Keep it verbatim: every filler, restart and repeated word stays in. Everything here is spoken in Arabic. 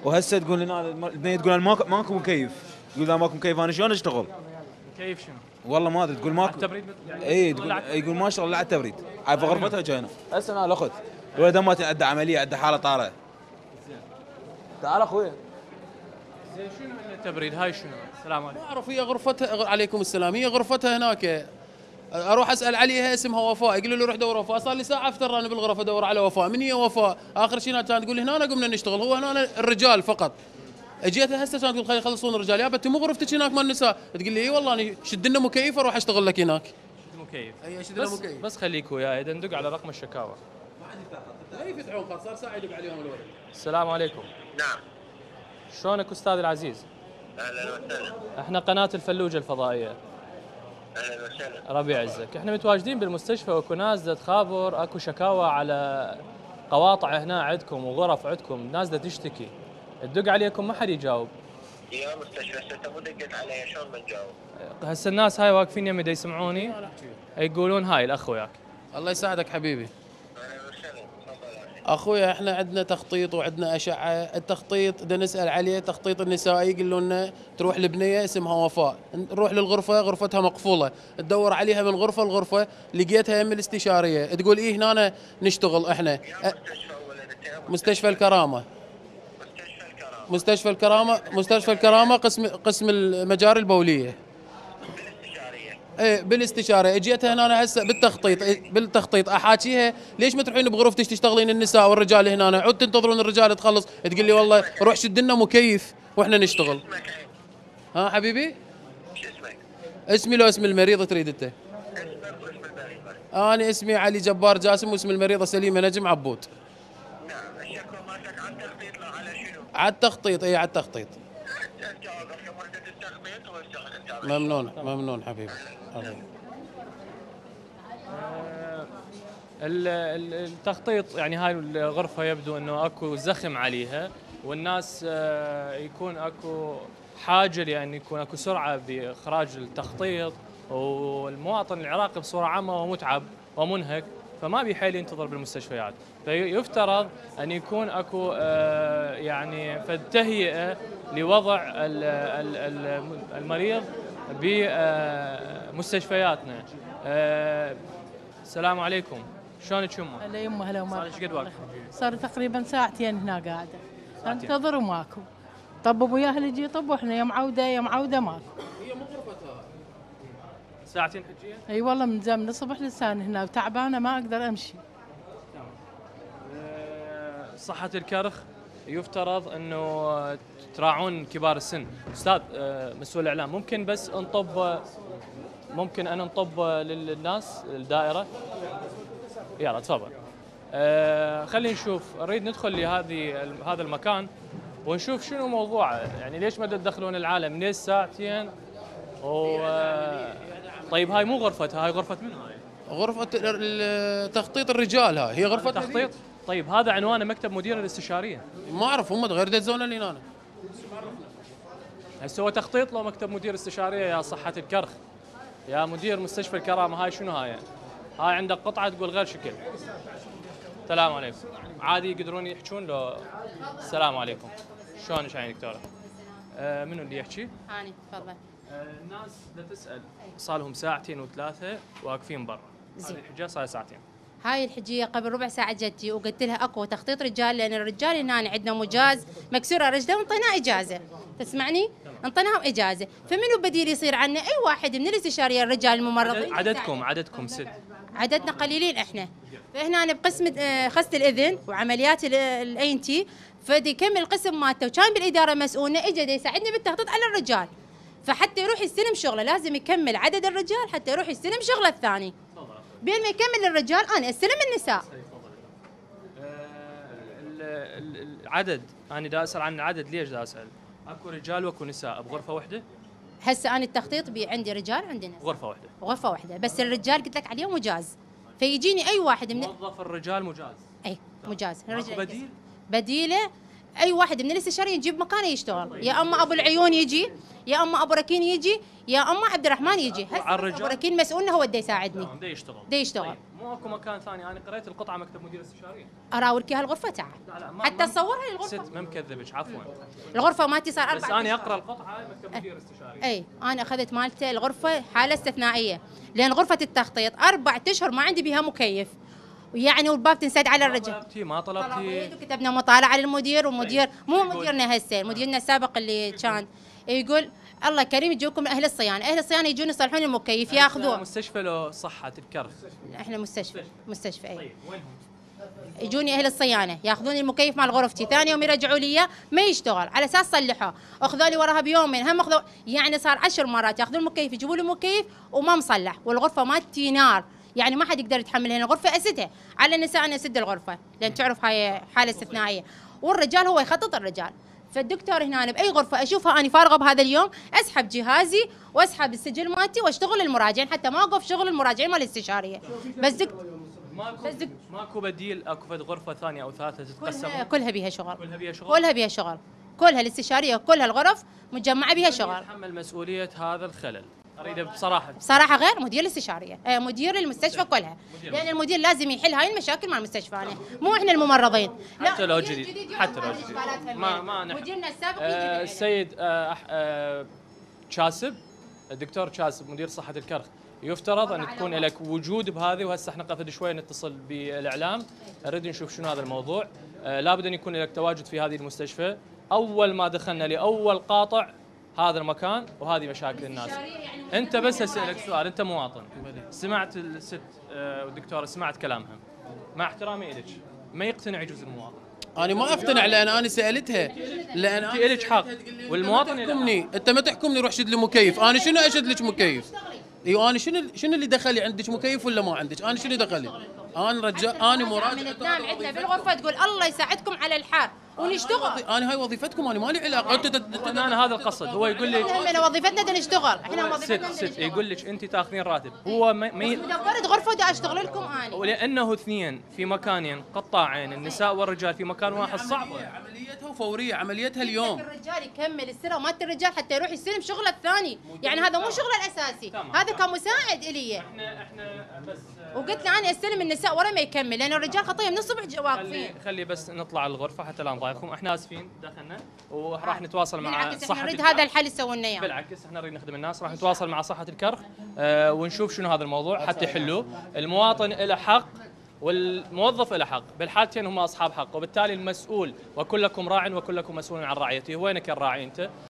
وهسه تقول لنا البنيه تقول انا ماكو ماكو مكيف، تقول لا ماكو مكيف انا شلون اشتغل؟ مكيف شنو؟ والله ما ادري تقول ماكو التبريد يعني اي تقول يقول ما اشتغل لا على التبريد، هاي في غرفتها جاينا هسه انا الاخت الولد ما عنده عمليه عنده حاله طارئه. تعال اخوي. زين شنو من التبريد هاي شنو؟ السلام عليكم. ما اعرف هي غرفتها، عليكم السلام، هي غرفتها هناك. اروح اسال عليها اسمها وفاء، يقولوا لي روح دور وفاء، صار لي ساعه افتر انا بالغرفه ادور على وفاء، من هي وفاء؟ اخر شيء كانت تقول لي هنا قمنا نشتغل، هو هنا الرجال فقط. اجيت هسه كانت تقول خلي يخلصون الرجال، يابا انت مو غرفتك هناك مال النساء، تقول لي اي والله انا شد لنا مكيف اروح اشتغل لك هناك. مكيف اي شد لنا بس مكيف بس خليك وياي اذا ندق على رقم الشكاوى. ما عندي طاقه، لا يفتحون خلاص صار ساعه يدق عليهم الولد. السلام عليكم. نعم. شلونك استاذ العزيز؟ اهلا وسهلا. احنا قناه الفلوجه الفضائيه. اهلا وسهلا. ربي يعزك، احنا متواجدين بالمستشفى واكو ناس دا تخابر اكو شكاوى على قواطع هنا عندكم وغرف عندكم، ناس دا تشتكي، تدق عليكم ما حد يجاوب. يا مستشفى هسه مو دقت علي شلون بنجاوب؟ هسه الناس هاي واقفين يمي دا يسمعوني يقولون هاي الاخ وياك. الله يساعدك حبيبي. اهلا وسهلا. تفضل اخي. اخويا احنا عندنا تخطيط وعندنا اشعه، التخطيط بدنا نسال عليه تخطيط النسائي، يقولوا لنا تروح لبنيه اسمها وفاء، نروح للغرفه غرفتها مقفوله، تدور عليها من غرفه لغرفه، لقيتها يم الاستشاريه، تقول ايه هنا نشتغل احنا. يا مستشفى ولا انت؟ مستشفى الكرامه. مستشفى الكرامه. مستشفى الكرامه مستشفى الكرامه قسم قسم المجاري البوليه. بالاستشاريه. ايه بالاستشاره، اجيتها هنا أنا هسه بالتخطيط، إيه بالتخطيط احاكيها ليش ما تروحين بغرفتك تشتغلين النساء والرجال هنا، عود تنتظرون الرجال تخلص، تقول لي والله روح شد لنا مكيف واحنا نشتغل. اسمك عين. ها حبيبي؟ شو اسمك؟ اسمي لو اسم المريض تريد انت؟ اسمك واسم المريض. انا اسمي علي جبار جاسم واسم المريضه سليمه نجم عبود. نعم. الشكوى مالتك عن تخطيط لا على شنو؟ على التخطيط، اي على التخطيط. انت واقف في وحده التخطيط واشتغل انت. ممنون ممنون حبيبي. حبيبي. ال- ال- التخطيط يعني هاي الغرفه يبدو انه اكو زخم عليها، والناس آه، يكون اكو حاجه لان يكون اكو سرعه باخراج التخطيط، والمواطن العراقي بصوره عامه هو متعب ومنهك فما بيحيل ينتظر بالمستشفيات، فيفترض ان يكون اكو آه، يعني تهيئه لوضع ال- ال- ال- المريض بمستشفياتنا. آه، السلام عليكم، شلونك يمه؟ هلا يمه هلا صار ومرحبا. ايش قد واقفه؟ صار تقريبا ساعتين هنا قاعده ساعتين. انتظر وماكو. طب وياه اللي يجي يطب واحنا يا معوده يا معوده ماكو. هي مو غرفتها. ساعتين حجيه؟ اي والله من زمان من الصبح لسان هنا وتعبانه ما اقدر امشي. آه، صحة الكرخ يفترض انه تراعون كبار السن. استاذ آه، مسؤول الاعلام ممكن بس نطب، ممكن انا نطب للناس الدائره؟ يلا تفضل. آه، خلينا نشوف، نريد ندخل لهذه هذا المكان ونشوف شنو موضوعه، يعني ليش ما تدخلون العالم ليش ساعتين؟ و طيب هاي مو غرفتها، هاي غرفه من هاي؟ غرفه ال- تخطيط الرجال، هاي هي غرفه تخطيط. طيب هذا عنوانه مكتب مدير الاستشاريه. ما اعرف هم غير دزونا اللي هنا. هسه هو تخطيط لو مكتب مدير استشاريه يا صحة الكرخ؟ يا مدير مستشفى الكرامة هاي شنو هاي؟ هاي عندك قطعة تقول غير شكل. السلام عليكم. عادي يقدرون يحجون لو. السلام عليكم. شلونك يا دكتورة؟ آه منو اللي يحكي؟ هاني تفضل. آه الناس بدها تسأل، صار لهم ساعتين وثلاثة واقفين برا. زين. هذه الحجة صار ساعتين. هاي الحجيه قبل ربع ساعه جتي وقلت لها اكو تخطيط رجال، لان الرجال هنا عندنا مجاز مكسوره رجله وانطيناه اجازه، تسمعني؟ انطيناهم اجازه، فمنو بديل يصير عنا؟ اي واحد من الاستشاريه الرجال الممرضين. عددكم عددكم ست. عددنا قليلين احنا، فهنا أنا بقسم آه، خست الاذن وعمليات الاي ان تي، فدي يكمل القسم مالته وكان بالاداره مسؤولنا اجى يساعدني بالتخطيط على الرجال، فحتى يروح يستلم شغله لازم يكمل عدد الرجال حتى يروح يستلم شغله الثاني. بين ما يكمل الرجال انا استلم النساء. العدد انا دا اسال عن العدد، ليش دا اسال؟ اكو رجال واكو نساء بغرفه واحده؟ هسه انا التخطيط بي عندي رجال عندي نساء. غرفه واحده. غرفه واحده، بس الرجال قلت لك عليه مجاز، فيجيني اي واحد من موظف الرجال مجاز. اي مجاز. ماكو بديل؟ بديله اي واحد من الاستشاريين نجيب مكانه يشتغل، يا اما ابو العيون يجي، يا اما ابو ركين يجي، يا اما عبد الرحمن يجي. هسه ابو ركين مسؤولنا هو اللي يساعدني. دا يشتغل. دا يشتغل. طيب مو اكو مكان ثاني؟ انا قريت القطعه مكتب مدير استشاري. اراولك اياها الغرفه تعال. لا لا ما حتى ما تصورها الغرفه. ست ما مكذبش عفوا. الغرفه مالتي صار اربع بس انا اقرا القطعه مكتب مدير استشاري. اي انا اخذت مالته الغرفه حاله استثنائيه، لان غرفه التخطيط اربع اشهر ما عندي بها مكيف، يعني والباب تنسد على الرجل. ما طلبتي ما طلبتي كتبنا مطالعه للمدير، ومدير مو مديرنا هسه، مديرنا السابق اللي كان يقول الله كريم يجوكم اهل الصيانه، اهل الصيانه يجون يصلحون المكيف ياخذوه. مستشفى لو صحه الكرخ؟ احنا مستشفى مستشفى اي. طيب وينهم؟ يجوني اهل الصيانه ياخذون المكيف مال غرفتي، ثاني يوم يرجعوا لي إياه ما يشتغل، على اساس صلحوه، اخذوا لي وراها بيومين هم اخذوا، يعني صار عشر مرات ياخذون المكيف يجيبوا لي مكيف وما مصلح، والغرفه مالتي نار، يعني ما حد يقدر يتحملها، الغرفه اسدها، على النساء انا اسد الغرفه، لان تعرف هاي حاله استثنائيه، والرجال هو يخطط الرجال. فالدكتور هنا باي غرفه اشوفها انا فارغه بهذا اليوم اسحب جهازي واسحب السجل مالتي واشتغل المراجعين، حتى ما اوقف شغل المراجعين مال الاستشاريه. بس دك ماكو بس دك ماكو بديل، اكو فد غرفه ثانيه او ثالثه تتقسم؟ كلها, كلها بيها شغل، كلها بيها شغل، كلها بيها شغل، كلها الاستشاريه كلها الغرف مجمعه بيها شغل. يتحمل مسؤوليه هذا الخلل؟ اريد بصراحه. بصراحه غير مدير الاستشاريه، آه مدير المستشفى كلها، لان المدير لازم يحل هاي المشاكل مع المستشفى، أنا. مو احنا الممرضين. حتى لو جديد، حتى لو جديد ما ما نح... مديرنا السابق آه السيد آه آه شاسب، الدكتور شاسب مدير صحه الكرخ، يفترض ان تكون لك وجود بهذه، وهسه احنا قبل شوي نتصل بالاعلام نريد نشوف شنو هذا الموضوع. آه لابد ان يكون لك تواجد في هذه المستشفى. اول ما دخلنا لاول قاطع هذا المكان وهذه مشاكل الناس. انت بس اسالك سؤال، انت مواطن سمعت الست والدكتوره سمعت كلامها، مع احترامي الك ما يقتنع يجوز المواطن؟ انا ما اقتنع لان انا سالتها، لان انت الك حق والمواطن تحكمني، انت ما تحكمني روح شد لي مكيف، انا شنو اشد لك مكيف؟ ايوه انا شنو شنو اللي دخلي عندك مكيف ولا ما عندك؟ انا شنو دخلي؟ انا رجال انا مراجع. من تنام عندنا بالغرفه تقول الله يساعدكم على الحار ونشتغل. انا هاي وظيفتكم، انا مالي علاقه. انت انا هذا القصد، هو يقول لي احنا وظيفتنا بدنا نشتغل، احنا وظيفتنا ست ست يقول لك انت تاخذين راتب، هو ما ي... دورت غرفه بدي اشتغل لكم انا، ولانه اثنين في مكانين قطاعين، النساء والرجال في مكان واحد صعبه. عمليتها فوريه، عمليتها اليوم. الرجال يكمل السنه ومات الرجال حتى يروح يستلم شغله الثاني، يعني هذا مو شغله الاساسي، هذا كمساعد الي. احنا احنا بس وقلت له انا استلم النساء ورا ما يكمل، لان الرجال خطيه من الصبح واقفين. خلي خلي بس نطلع الغرفه حتى لا نضايقكم، احنا اسفين دخلنا وراح نتواصل مع بالعكس صحه احنا نريد الكرخ. هذا الحل يسوون لنا اياه. بالعكس احنا نريد نخدم الناس، راح نتواصل مع صحه الكرخ اه ونشوف شنو هذا الموضوع حتى يحلوه. المواطن له حق والموظف له حق، بالحالتين هم اصحاب حق، وبالتالي المسؤول وكلكم راع وكلكم مسؤول عن رعيته. وينك يا الراعي انت؟